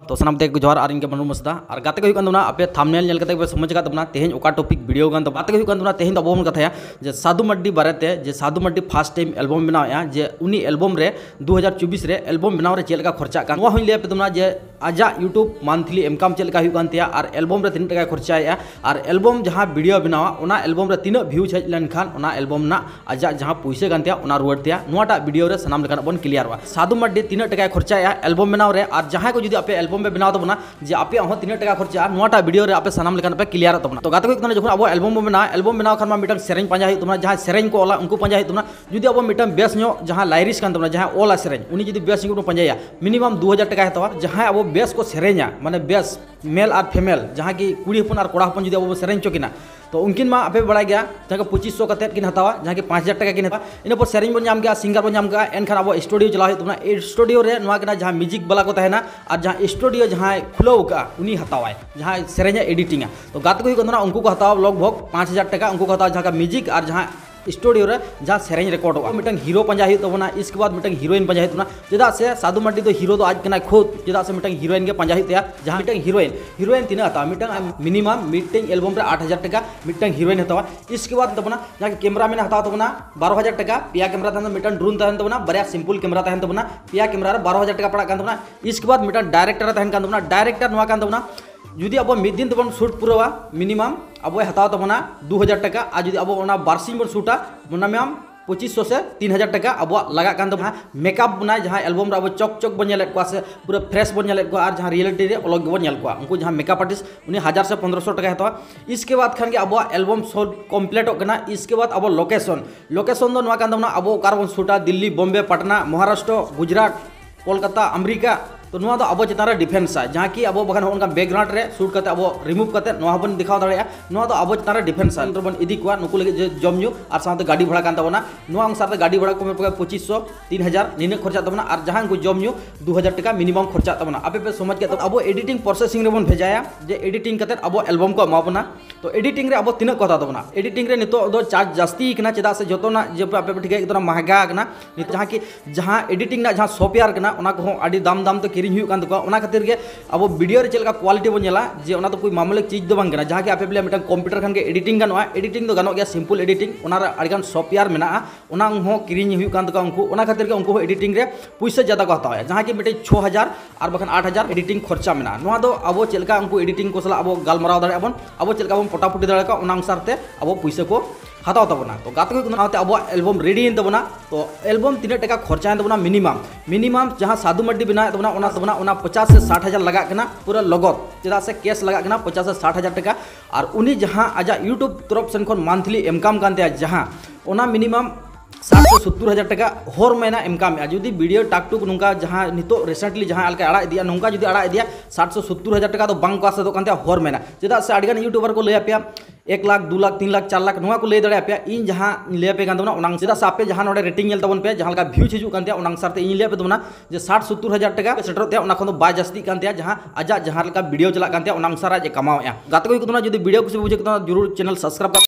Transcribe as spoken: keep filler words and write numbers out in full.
तो सामने ते जोहार आर इनके मनु मसदा और गाते को हुई आपे थंबनेल नेल कते पे समझ का तबना तेहें ओका टॉपिक वीडियो गान तो गाते को हुई तेहें तो अब कथाया जे साधु मार्डी बारेते जे Sadhu Mardi first time album बनाया जे उनी एल्बम रे दो हज़ार चौबीस रे एल्बम बनाव रे चेलका खर्चा का वा हुई ले पे तबना जे आजा यूट्यूब मंथली इनकम चेलका हुई कान तिया और एल्बम रे तीन टका खर्चाया और एल्बम जहां वीडियो बनावा उना एल्बम रे तीन व्यूज हेज लेन खान उना एल्बम ना आजा जहां पैसे गान तिया उना रुवाड़ तिया नोटा वीडियो रे सनाम लेकान बन क्लियर वा साधु मार्डी तीन टका खर्चाया एल्बम बनाव रे और जहां को जदी आपे एल्बम में बनाव तबना जे आपे हो तीन टका खर्चा नोटा वीडियो रे आपे सनाम लेकान पे क्लियर तबना तो गाते को जखन अब एल्बम बना एल्बम बनाव खान मा मिटन सेरेंज पांजा हुई तबना जहां सेरेंज को ओला उनको पांजा हुई तबना जदी अब मिटन बेस नो जहां लाइरिस कान तबना जहां ओला सेरेंज उनी जदी बेस को पांजाया मिनिमम दो हज़ार टका हतवा जहां अब बेस को सेरेंजा माने बेस मेल और फीमेल जहां की कुड़ी हपन और कोड़ा हपन जदी अब सेरेंज चोकिना तो उनकिन मा आपे बड़ा गया जहां पच्चीस सौ कते किन हतावा जहां की पाँच हज़ार टका किन हता इन पर सेरेंज बन जाम गया सिंगर बन जाम गया एनखान अब स्टूडियो चला तबना स्टूडियो रे नवा कना जहां म्यूजिक वाला को तहना और जहां स्टूडियो जहां खुलो का उनी हतावा जहां सेरेंज एडिटिंग तो गात को हुई उनको को हतावा लगभग पाँच हज़ार टका उनको हतावा जहां का म्यूजिक और जहां स्टूडियो रे जहां सेरेंज रिकॉर्ड होगा मिटन हीरो पंजा हुई तबना इसके बाद मिटन हीरोइन पंजा हुई तबना चेदा से साधु मार्डी तो हीरो तो आज कना खुद चेदा से मिटन हीरोइन के पंजा हुई तया जहां मिटन हीरोइन हीरोइन तीन हता मिटन मिनिमम मिटन एल्बम रे आठ हज़ार टका मिटन हीरोइन हतावा इसके बाद तबना जहां कैमरा मैन हतावा तबना बारह हज़ार टका पिया कैमरा तहन मिटन ड्रोन तहन तबना बरिया सिंपल कैमरा तहन तबना पिया कैमरा रे बारह हज़ार टका पड़ा कान तबना इसके बाद मिटन डायरेक्टर तहन कान तबना डायरेक्टर नवा कान तबना जुदी अब मिद दिन तबन शूट पूरा मिनिमम अब हताव तबना दो हज़ार टका और जुदी अब ओना बारसिंग बन शूटा मिनिमम पच्चीस सौ से तीन हज़ार टका अब लगा कान तबना मेकअप बना जहां एल्बम रे अब चौक चौक बन नेलेत को से पूरा फ्रेश बन नेलेत को और जहां रियलिटी रे अलग बन नेल को उनको जहां मेकअप आर्टिस्ट उनी हज़ार से पंद्रह सौ टका हतवा इसके बाद खान के अब एल्बम शो कंप्लीट होना इसके बाद अब लोकेशन लोकेशन दो नवा कान तबना अब कार बन शूटा दिल्ली बॉम्बे पटना महाराष्ट्र गुजरात कोलकाता अमेरिका तो नुआ तो अब चितान रे डिफेंस है जहां की अब बखान उनका बैकग्राउंड रे शूट करते अब रिमूव करते नुआ बन दिखाव दाड़े नुआ तो अब चितान रे डिफेंस है बन इदी को नुकु लगे जमजू और साथ गाड़ी भाड़ा कान तबना नुआ अनुसार गाड़ी भाड़ा को पच्चीस सौ तीन हज़ार निने खर्चा तबना और जहां को जमजू दो हज़ार टका मिनिमम खर्चा तबना आपे पे समझ के अब एडिटिंग प्रोसेसिंग रे बन भेजाया जे एडिटिंग करते अब एल्बम को एमाबना तो एडिटिंग रे अब तीन कथा तबना एडिटिंग रे नितो दो चार्ज जास्ती कना चेदा से जतोना जे आपे ठीक एकदम महंगा कना जहां की जहां एडिटिंग ना जहां सॉफ्टवेयर कना ओना को आडी दाम दाम तो किरिंग हुई कान तको खातिर के अब वीडियो रे चलका क्वालिटी बन नेला जे ओना तो कोई मामूलिक चीज दो बांग जहां के आपे बोले मिटन कंप्यूटर खान के एडिटिंग गानवा एडिटिंग दो गानो गया सिंपल एडिटिंग ओना रे आड़गान सॉफ्टवेयर मेना ओना हो किरिंग हुई कान तको उनको ओना खातिर के उनको एडिटिंग रे पैसा ज्यादा को हतावा जहां के मिटे छह हज़ार और बखन आठ हज़ार एडिटिंग खर्चा मेना नोआ दो अब चलका उनको एडिटिंग को सला अब गालमराव दाड़े अबन अब चलका बन पटापटी दाड़े का ओना अनुसार ते अब पैसा को हताव तबना तो गात को अब एल्बम रेडी तबना तो एल्बम तीन टका खर्चा तबना मिनिमम मिनिमम जहां साधु मार्डी बना तबना ओना तबना ओना पचास से साठ हज़ार लगा कना पूरा लगत चेदा से कैश लगा कना पचास से साठ हज़ार टका और उनी जहां आजा यूट्यूब तरफ से मंथली इनकम कानते जहां ओना मिनिमम साठ से सत्तर हज़ार टका हर महीना इनकम जुदी वीडियो टाक टुक नुका जहां नितो रिसेंटली जहां अलका आड़ा इदिया नुका जुदी आड़ा इदिया साठ से सत्तर हज़ार टका तो बांग को आसे कानते हर महीना चेदा से आड़गान यूट्यूबर को लय पे एक लाख दो लाख तीन लाख चार लाख नुआ को लय दड़े पे इन जहां लय पे कान तबना चेदा से आपे जहां नोडे रेटिंग नेल तबन पे जहां का व्यूज हिजु कानते ओना अनुसार ते इन लय पे तबना जे साठ सत्तर हज़ार टका सेटर ते ओना खन बा जास्ती कानते जहां आजा जहां का वीडियो चला कानते ओना अनुसार जे कमाओ या गात को तबना जुदी वीडियो कुछ बुझे तबना जरूर चैनल सब्सक्राइब